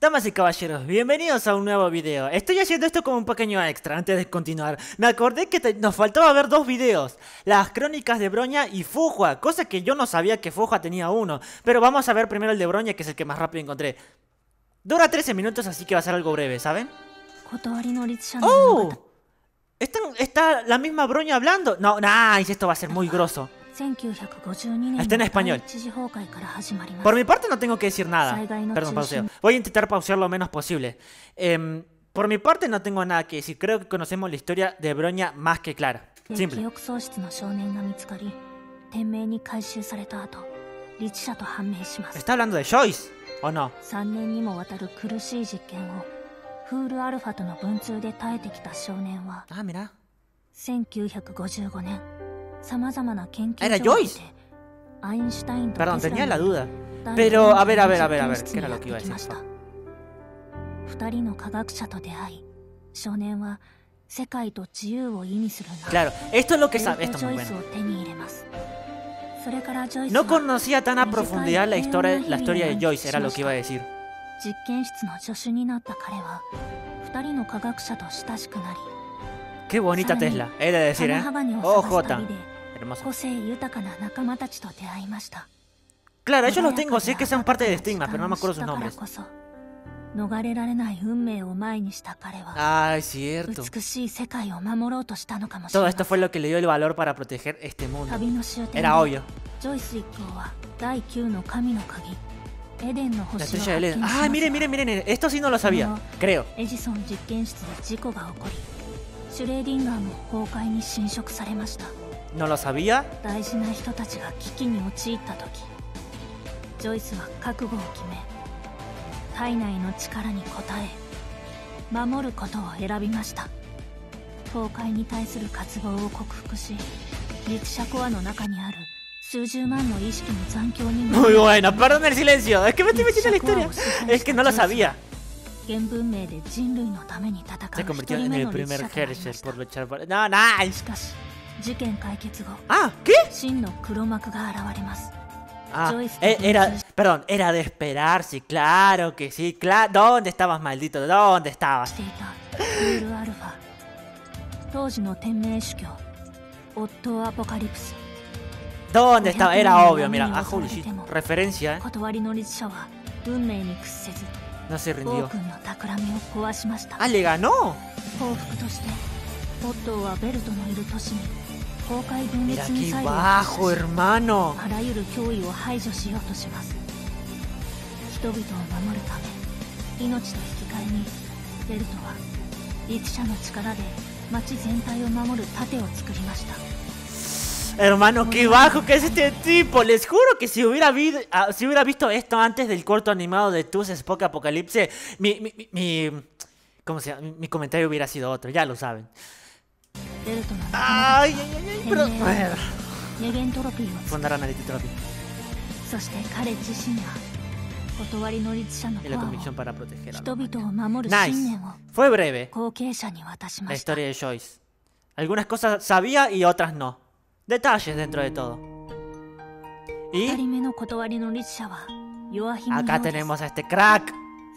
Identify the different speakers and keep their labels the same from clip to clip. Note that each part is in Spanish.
Speaker 1: Damas y caballeros, bienvenidos a un nuevo video. Estoy haciendo esto como un pequeño extra antes de continuar. Me acordé que nos faltaba ver dos videos: las crónicas de Bronya y Fuhua, cosa que yo no sabía que Fuhua tenía uno. Pero vamos a ver primero el de Bronya, que es el que más rápido encontré. Dura 13 minutos, así que va a ser algo breve, ¿saben? ¡Oh! ¿Está la misma Bronya hablando? No, nice, esto va a ser muy grosso. Está en español. Por mi parte no tengo que decir nada. Perdón, pauseo. Voy a intentar pausear lo menos posible. Por mi parte no tengo nada que decir. Creo que conocemos la historia de Bronya más que clara. Simple. ¿Está hablando de Joyce o no? Ah, mira. Era Joyce. Perdón, tenía la duda. Pero, a ver, ¿qué era lo que iba a decir? Claro, esto es lo que sabe. Esto es muy bueno. No conocía tan a profundidad la historia de Joyce, era lo que iba a decir. Qué bonita Tesla, he de decir, Oh, Jota. Hermosa. Claro, ellos los tengo, sé que son parte de Stigma, pero no me acuerdo sus nombres. Ah, es cierto. Todo esto fue lo que le dio el valor para proteger este mundo. Era obvio. La estrella del Eden. Ah, miren, esto sí no lo sabía, creo. ¿No lo sabía? Muy bueno, perdón el silencio, es que me estoy metiendo en la historia. Es que no lo sabía. Se convirtió en el primer Herschel por luchar por... No, nice. Ah, ¿qué? Ah, era de esperarse, claro que sí, claro. ¿Dónde estabas, maldito? ¿Dónde estabas? ¿Dónde estaba? Era obvio, mira. Ah, holy shit. Referencia, No se rindió. Ah, le ganó. Mira qué bajo, hermano. Hermano, qué bajo que es este tipo. Les juro que si hubiera visto esto antes del corto animado de Tooth Spock Apocalypse, ¿cómo se llama? Mi comentario hubiera sido otro, ya lo saben. Pero... Fundaron a Trophy. Y la convicción para proteger a la humanidad. Nice. Fue breve la historia de Joyce. Algunas cosas sabía y otras no. Detalles dentro de todo. Y... acá tenemos a este crack.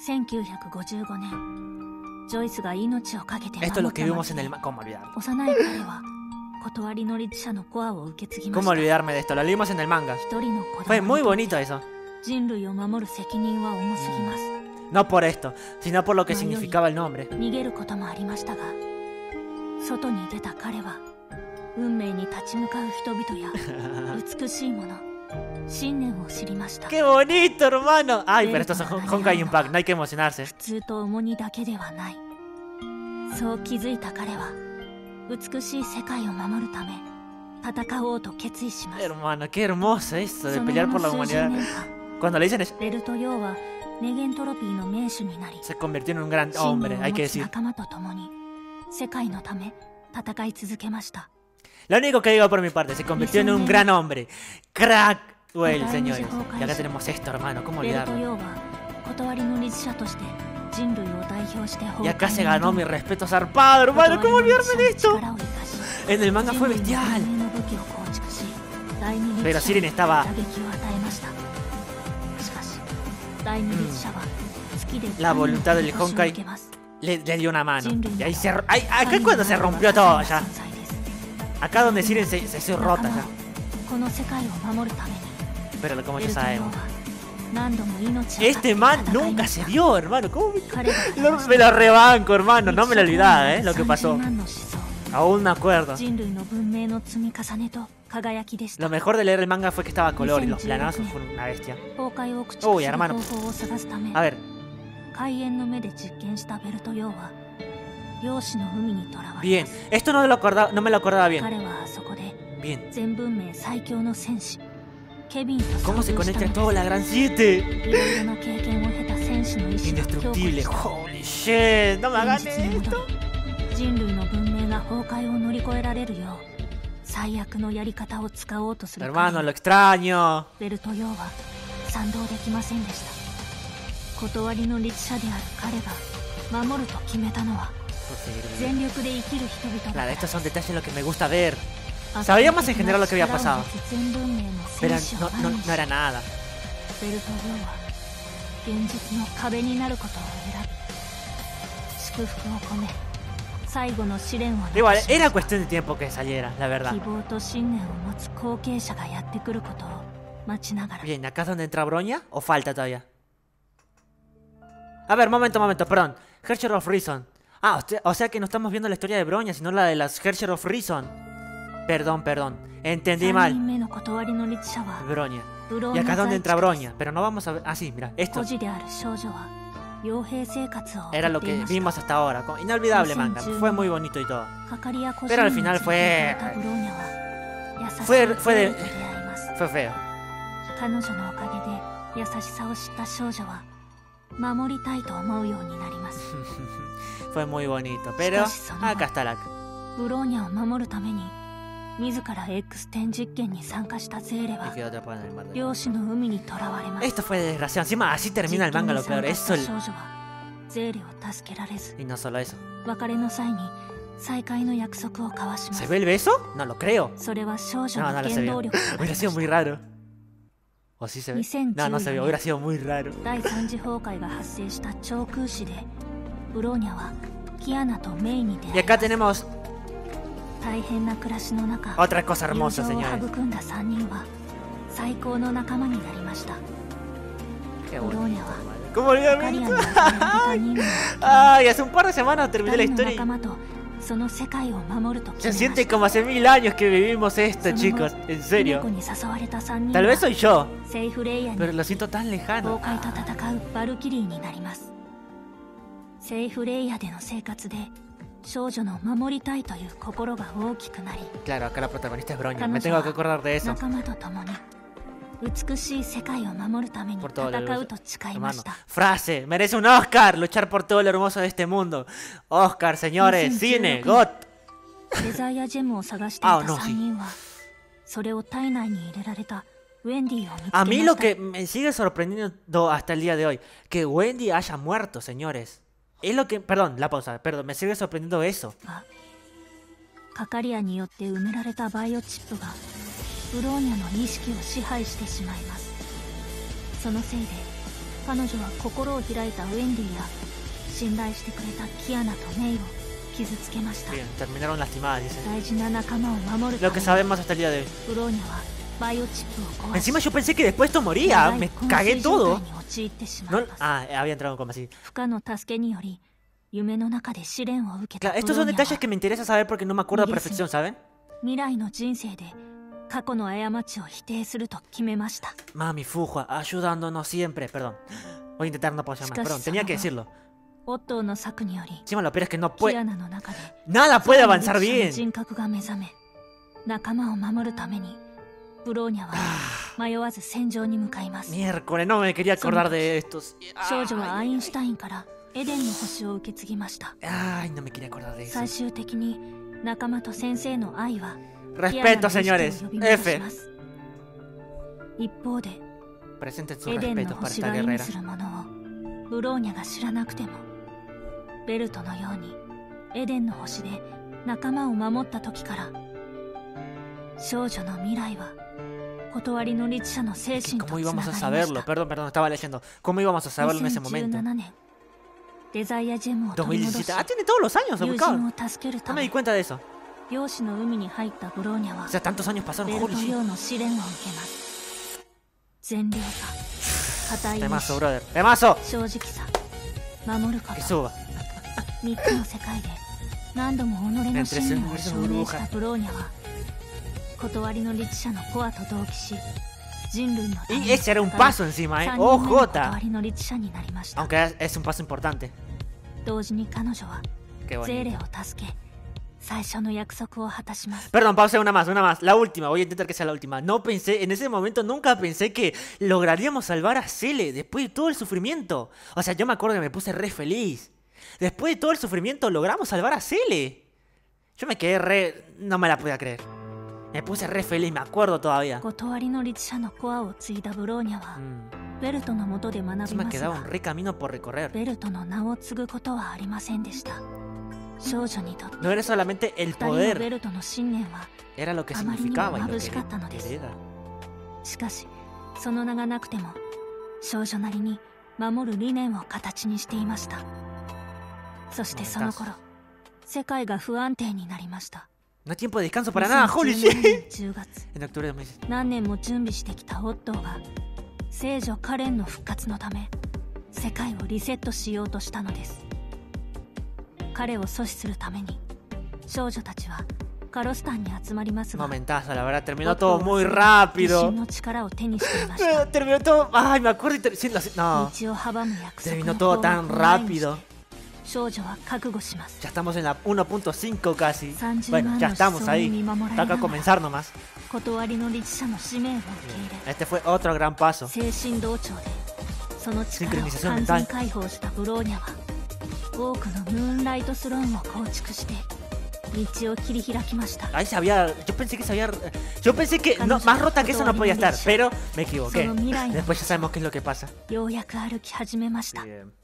Speaker 1: Esto es lo que vimos en el manga. ¿Cómo olvidar? ¿Cómo olvidarme de esto? Lo leímos en el manga. Fue muy bonito eso. No por esto, sino por lo que significaba el nombre. ¡Qué bonito, hermano! Ay, pero estos son Honkai Impact, no hay que emocionarse. Hermano, qué hermoso eso de pelear por la humanidad. Cuando le dicen eso, se convirtió en un gran hombre, hay que decir. Lo único que digo por mi parte, se convirtió en un gran hombre. Crack, well, señores. Y acá tenemos esto, hermano, ¿cómo olvidarlo? Y acá se ganó mi respeto zarpado, hermano, ¿cómo olvidarme de esto? En el manga fue bestial. Pero Siren estaba... la voluntad del Honkai le dio una mano. Y ahí acá es cuando se rompió todo ya. Acá donde Siren se hizo rota ya. Pero como ya sabemos, este man nunca se dio, hermano. ¿Cómo me lo rebanco, hermano? No me lo olvidaba, lo que pasó. Aún me acuerdo. Lo mejor de leer el manga fue que estaba a color y los planazos fueron una bestia. Uy, hermano. A ver. Bien, esto no me lo acordaba bien. Bien. ¿Cómo se conecta todo la Gran 7? Indestructible. Holy shit, no me hagan esto. Hermano, lo extraño. Claro, estos son detalles lo que me gusta ver. Sabíamos en general lo que había pasado, pero no era nada. Igual, era cuestión de tiempo que saliera, la verdad. Bien, ¿acá es donde entra Bronya o falta todavía? A ver, momento, perdón. Herrscher of Reason. Ah, o sea que no estamos viendo la historia de Bronya, sino la de las Herrscher of Reason. Perdón. Entendí mal. Bronya. Y acá es donde entra Bronya. Pero no vamos a ver... Ah, sí, mira. Esto era lo que vimos hasta ahora. Inolvidable manga. Fue muy bonito y todo. Pero al final fue feo. Fue muy bonito. Pero acá está la... Esto fue desgraciado. Encima así termina el manga, lo peor. Eso y no solo eso. ¿Se ve el beso? No lo creo. No lo se ve. Hubiera sido muy raro. ¿O sí se ve? No se ve. Hubiera sido muy raro. Y acá tenemos otra cosa hermosa, señores. Qué bonito. ¿Cómo olvidarme esto? Ay, hace un par de semanas terminé la historia y se siente como hace 1000 años que vivimos esto, chicos. En serio. Tal vez soy yo, pero lo siento tan lejano. Claro, acá la protagonista es Bronya. Me tengo que acordar de eso. Por todo lo hermano. Frase, merece un Oscar. Luchar por todo lo hermoso de este mundo. Oscar, señores, cine, GOT. Ah, no, sí. A mí lo que me sigue sorprendiendo hasta el día de hoy, que Wendy haya muerto, señores. Es lo que... Perdón, la pausa. Perdón, me sigue sorprendiendo eso. Bien, terminaron lastimadas, dice. Lo que sabemos hasta el día de hoy. Encima yo pensé que después esto moría. Me cagué todo. No, había entrado en coma, sí. Claro, estos son detalles que me interesa saber porque no me acuerdo a perfección, ¿saben? Mami Fuhua, ayudándonos siempre. Perdón. Voy a intentar no pausar más. Perdón, tenía que decirlo. Encima lo peor es que no puede... Nada puede avanzar bien. Miércoles, no me quería acordar de estos. Ay, no me quería acordar de eso. Respeto, señores. F. Presenten sus respetos para esta guerrera.
Speaker 2: 断りの律者の精神とつ
Speaker 1: ¿Cómo
Speaker 2: なが
Speaker 1: íbamos
Speaker 2: り
Speaker 1: a
Speaker 2: ました。
Speaker 1: saberlo? Perdón, estaba leyendo. ¿Cómo íbamos a saberlo en ese momento?
Speaker 2: 2017年、デザイアジェムを取り戻し、
Speaker 1: 2017. Ah, tiene todos los años,
Speaker 2: 友
Speaker 1: buscado.
Speaker 2: 人を助ける
Speaker 1: No
Speaker 2: た
Speaker 1: me di
Speaker 2: め、
Speaker 1: cuenta de eso.
Speaker 2: 漁師の海に入ったブローニャは
Speaker 1: O sea, tantos años pasaron.
Speaker 2: ベル
Speaker 1: Holy
Speaker 2: ト
Speaker 1: shit.
Speaker 2: 領の試練を受けます。善良さ、固い意
Speaker 1: Temazo,
Speaker 2: 志、
Speaker 1: brother. Temazo.
Speaker 2: 正直さ、守るこ
Speaker 1: Que
Speaker 2: と。
Speaker 1: suba.
Speaker 2: 3つの世界で何度も己の信念を証明したブローニャは、断りの律者のコアと同期し、人類のため
Speaker 1: Y
Speaker 2: に
Speaker 1: ese era un paso encima,
Speaker 2: 3
Speaker 1: eh.
Speaker 2: 人目の
Speaker 1: OJ.
Speaker 2: 断りの律者になりました。
Speaker 1: Aunque es un paso importante.
Speaker 2: 同時に彼女は
Speaker 1: Qué
Speaker 2: ゼーレ
Speaker 1: bonito.
Speaker 2: を助け、最初の約束を果たします。
Speaker 1: Perdón, pausa, una más. La última, voy a intentar que sea la última. No pensé, en ese momento nunca pensé que lograríamos salvar a Cele después de todo el sufrimiento. O sea, yo me acuerdo que me puse re feliz. Después de todo el sufrimiento logramos salvar a Cele. Yo me quedé re... no me la podía creer. Me puse re feliz, me acuerdo todavía.
Speaker 2: 断りの律者のコアを継いだブローニャは、 ベルトの下で学び
Speaker 1: Me
Speaker 2: ます
Speaker 1: quedaba
Speaker 2: が
Speaker 1: un re camino por recorrer.
Speaker 2: ベルトの名を継ぐことはありませんでした。少女にとって
Speaker 1: No era solamente el
Speaker 2: 二人のベ
Speaker 1: poder,
Speaker 2: ルトの信念は、
Speaker 1: era lo que
Speaker 2: あまりにも
Speaker 1: significaba y lo
Speaker 2: 眩しかったの
Speaker 1: que
Speaker 2: です。
Speaker 1: hereda.
Speaker 2: しかしその名がなくても少女なりに守る理念を形にしていました。そしてその頃、世界が不安定になりました。
Speaker 1: No hay tiempo de descanso para nada, holy
Speaker 2: 2017
Speaker 1: shit.
Speaker 2: 年10月、
Speaker 1: En octubre de 2016.
Speaker 2: 何年も準備してきたオットーが聖女カレンの復活のため世界をリセットしようとしたのです。彼を阻止するために少女たちはカロスタンに集まりますが、
Speaker 1: Momentazo, la verdad,
Speaker 2: オ
Speaker 1: terminó
Speaker 2: ットー
Speaker 1: todo muy
Speaker 2: は自
Speaker 1: rápido.
Speaker 2: 身の力を手にしていました。
Speaker 1: Terminó todo. Ay, me acuerdo siendo así. No,
Speaker 2: 道を阻む約束
Speaker 1: terminó
Speaker 2: の
Speaker 1: todo
Speaker 2: 法
Speaker 1: tan
Speaker 2: 則を前にして
Speaker 1: rápido.
Speaker 2: 少女は覚悟します。
Speaker 1: Ya estamos en la 1.5 casi.
Speaker 2: 30
Speaker 1: Bueno, ya
Speaker 2: 万の
Speaker 1: estamos
Speaker 2: 思想に
Speaker 1: ahí.
Speaker 2: 見守られ
Speaker 1: Está
Speaker 2: な
Speaker 1: acá
Speaker 2: がら
Speaker 1: comenzar nomás.
Speaker 2: 断りの律者の使命を受け入
Speaker 1: Este fue otro gran paso.
Speaker 2: れ、精神同調でその力を
Speaker 1: Sincronización
Speaker 2: 完
Speaker 1: mental
Speaker 2: 全解放したブローニャは多くのムーンライトスローンを構築して道を切り開きました。
Speaker 1: Ahí se había. Yo pensé que se había. Yo pensé que no, más rota que eso no podía estar, pero me equivoqué. Después ya sabemos qué es lo que pasa.
Speaker 2: ようやく歩き始めました。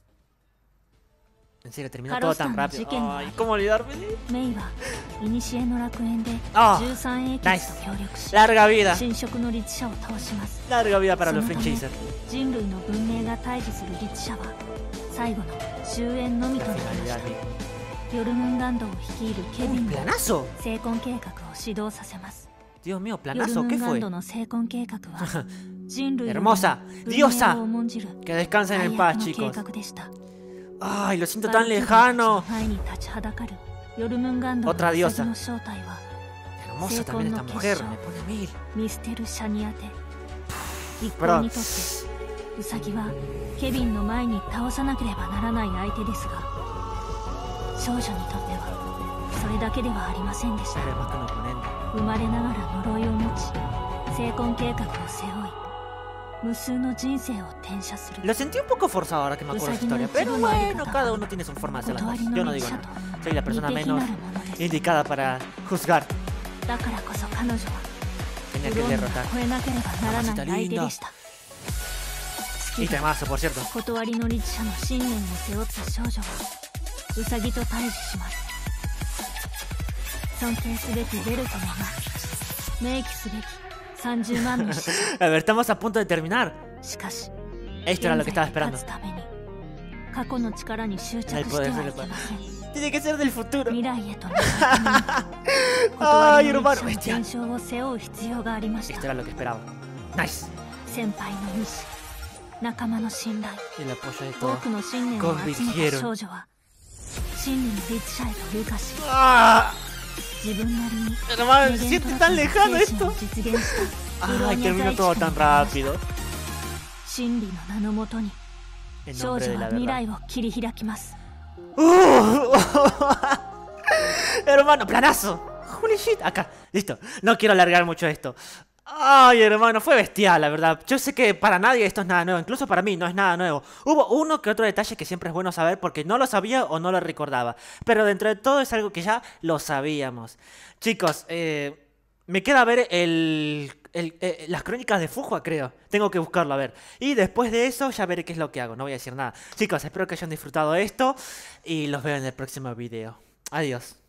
Speaker 1: En serio, terminó todo tan rápido. Ay, ¿cómo olvidarme de él?
Speaker 2: メイは古の楽園で
Speaker 1: あ
Speaker 2: 13英傑と協力し、
Speaker 1: Larga vida.
Speaker 2: 神職の律者を倒します。
Speaker 1: Larga vida para
Speaker 2: そ
Speaker 1: los
Speaker 2: のた
Speaker 1: Flame
Speaker 2: め
Speaker 1: Chaser.
Speaker 2: 人類の文明が対峙する律者は最後の終焉のみとなりまし
Speaker 1: Finalidad,
Speaker 2: た。ヨルムンガンドを率いるケビ
Speaker 1: ¡Un
Speaker 2: ンが
Speaker 1: planazo!
Speaker 2: 成婚計画を指導させます。
Speaker 1: Dios mío,
Speaker 2: ヨル
Speaker 1: planazo,
Speaker 2: ム
Speaker 1: ¿qué
Speaker 2: ンガン
Speaker 1: fue?
Speaker 2: ドの成婚計画は人類の
Speaker 1: Hermosa,
Speaker 2: 文明
Speaker 1: diosa.
Speaker 2: を重んじる
Speaker 1: Que descansen
Speaker 2: 最
Speaker 1: en
Speaker 2: 悪
Speaker 1: paz,
Speaker 2: の計
Speaker 1: chicos.
Speaker 2: 画でした。
Speaker 1: Ay, lo siento
Speaker 2: バル
Speaker 1: tan
Speaker 2: キリーたちの
Speaker 1: lejano.
Speaker 2: 前に立ちはだかるヨルムンガンドの
Speaker 1: Otra
Speaker 2: ウ
Speaker 1: diosa
Speaker 2: サギの正体は
Speaker 1: Hermosa también esta mujer, me pone mil.
Speaker 2: ミステル・シャニアテ。一行
Speaker 1: Perdón.
Speaker 2: にとってウサギはケビンの前に倒さなければならない相手ですが、少女にとってはそれだけではありませんでした。
Speaker 1: Era más que un oponente.
Speaker 2: 生まれながら呪いを持ち成婚計画を背負い無数の人生を転写する
Speaker 1: Lo sentí un poco forzado ahora que me acuerdo de esa historia. Pero bueno, cada uno tiene su forma de hacer las cosas. Yo no digo nada. Soy la persona menos indicada para juzgar.
Speaker 2: だからこそ彼女は
Speaker 1: Tenía
Speaker 2: ブ
Speaker 1: que
Speaker 2: ローニャを
Speaker 1: derrotar.
Speaker 2: 超えなければならない相手でした。
Speaker 1: Y temazo, por cierto.
Speaker 2: 断りの律者の信念を背負った少女はウサギと対峙します。尊敬すべきベルトの名、明記すべき30万の死
Speaker 1: A ver, estamos a punto de terminar.
Speaker 2: しかし
Speaker 1: Esto era lo que estaba
Speaker 2: 現在
Speaker 1: esperando.
Speaker 2: に勝つために過去の力に執着してはいけません。
Speaker 1: Tiene que ser del futuro.
Speaker 2: 未来へと向かうために
Speaker 1: Ay,
Speaker 2: 断りの
Speaker 1: hermano,
Speaker 2: 律者
Speaker 1: bestia.
Speaker 2: の伝承を背負う必要がありまし
Speaker 1: Esto
Speaker 2: た。
Speaker 1: era lo que esperaba. Nice.
Speaker 2: 先輩の意志、仲間の信頼、
Speaker 1: El apoyo de
Speaker 2: 多
Speaker 1: todos.
Speaker 2: くの信念を集めた少女は真理の律者へと流化し、
Speaker 1: ¡Ah!
Speaker 2: 自分なりに
Speaker 1: Hermano,
Speaker 2: 無
Speaker 1: se
Speaker 2: 限
Speaker 1: siente
Speaker 2: と
Speaker 1: tan
Speaker 2: なく
Speaker 1: lejano
Speaker 2: 精神を
Speaker 1: esto.
Speaker 2: 実現したブロー
Speaker 1: Ay,
Speaker 2: ニャ
Speaker 1: terminó
Speaker 2: 大地
Speaker 1: todo
Speaker 2: 君
Speaker 1: tan
Speaker 2: になりました。
Speaker 1: rápido.
Speaker 2: 真理の名のもとに
Speaker 1: En
Speaker 2: 少
Speaker 1: nombre
Speaker 2: 女
Speaker 1: de
Speaker 2: は
Speaker 1: la
Speaker 2: 未
Speaker 1: verdad.
Speaker 2: 来を切り開きます。
Speaker 1: Hermano, planazo. Holy shit. Acá, listo. No quiero alargar mucho esto. Ay, hermano, fue bestial, la verdad. Yo sé que para nadie esto es nada nuevo. Incluso para mí no es nada nuevo. Hubo uno que otro detalle que siempre es bueno saber porque no lo sabía o no lo recordaba. Pero dentro de todo es algo que ya lo sabíamos. Chicos, me queda ver las crónicas de Fujua, creo. Tengo que buscarlo, a ver. Y después de eso ya veré qué es lo que hago. No voy a decir nada. Chicos, espero que hayan disfrutado esto. Y los veo en el próximo video. Adiós.